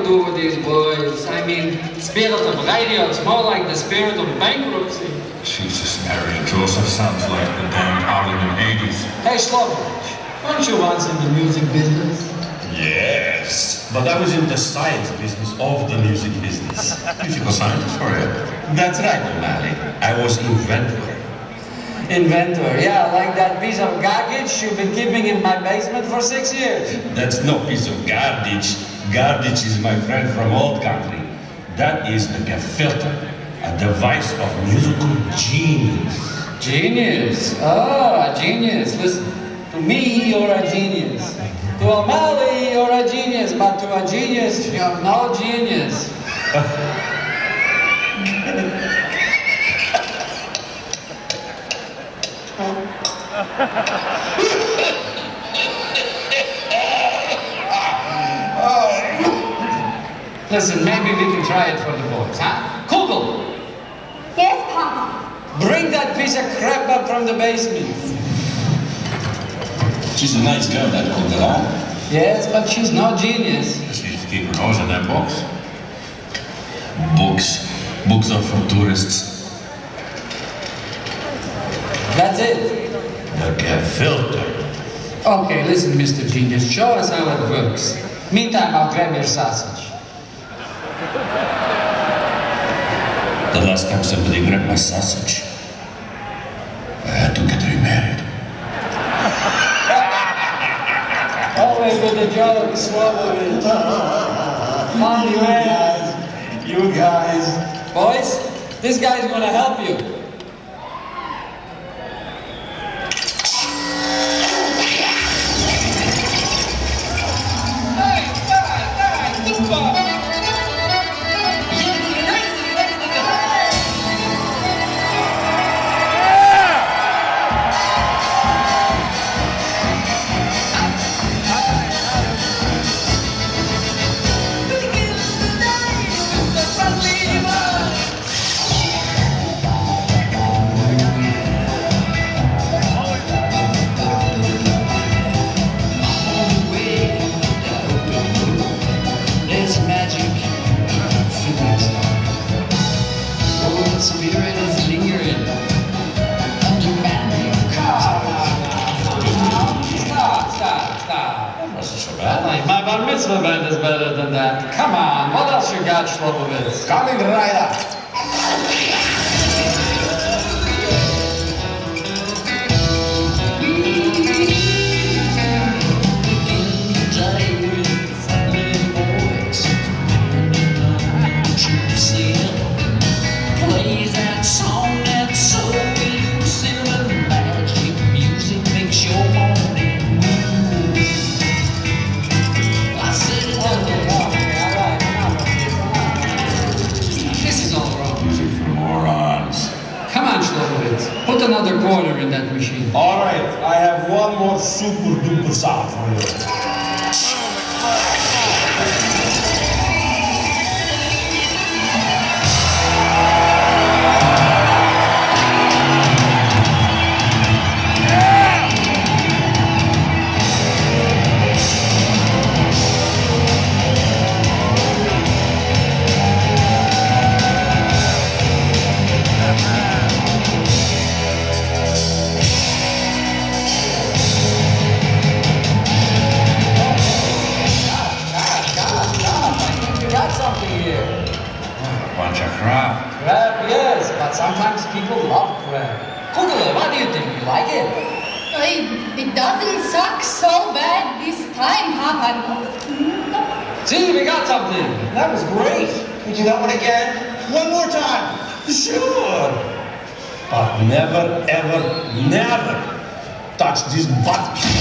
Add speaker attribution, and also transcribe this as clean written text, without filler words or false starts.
Speaker 1: do with these boys. I mean, spirit of radio, it's more like the spirit of bankruptcy.
Speaker 2: Jesus, Mary and Joseph sounds like the damn Harlem 80s.
Speaker 3: Hey, Slobovich, weren't you once in the music business?
Speaker 4: Yes, but I was in the science business of the music business.
Speaker 2: Musical scientist, for you?
Speaker 4: That's right, O'Malley. I was inventor.
Speaker 3: Inventor, yeah, like that piece of garbage you've been keeping in my basement for 6 years.
Speaker 4: That's no piece of garbage. Garbage is my friend from old country. That is a gefilte, a device of musical genius.
Speaker 3: Genius? Oh, a genius. Listen, to me, you're a genius. To O'Malley, you're a genius, but to a genius, you're no genius. Listen, maybe we can try it for the boys, huh? Kugel!
Speaker 5: Yes, Papa.
Speaker 3: Bring that piece of crap up from the basement.
Speaker 4: She's a nice girl, that Kugel, huh?
Speaker 3: Yes, but she's no genius.
Speaker 2: She needs to keep her nose in that box.
Speaker 4: Books. Books are for tourists.
Speaker 3: That's it.
Speaker 4: The gefilte.
Speaker 3: Okay, listen, Mr. Genius, show us how it works. Meantime, I'll grab your sausage.
Speaker 4: The last time somebody grabbed my sausage, I had to get remarried.
Speaker 3: Always with the joke, swallow it. Funny man. You guys. Boys, this guy's gonna help you. Spirit is lingering under magic. Stop.
Speaker 4: That wasn't so bad.
Speaker 3: My bar mitzvah band is better than that. Come on, what else you got, Slobovitz?
Speaker 4: Coming right up.
Speaker 6: Plays that song that's so elusive and magic music makes your morning move. I said it
Speaker 3: This is all wrong.
Speaker 2: Music for morons.
Speaker 3: Come on, Slobovitz. Put another quarter in that machine.
Speaker 4: All right, I have one more super duper song for you.
Speaker 2: Bunch of crap.
Speaker 3: Crab, yes, but sometimes people love crab. Kugel, what do you think? You like it?
Speaker 5: It doesn't suck so bad this time, Papa.
Speaker 3: See, we got something.
Speaker 4: That was great. Can you do that one again? One more time. Sure. But never, ever, never touch this butt.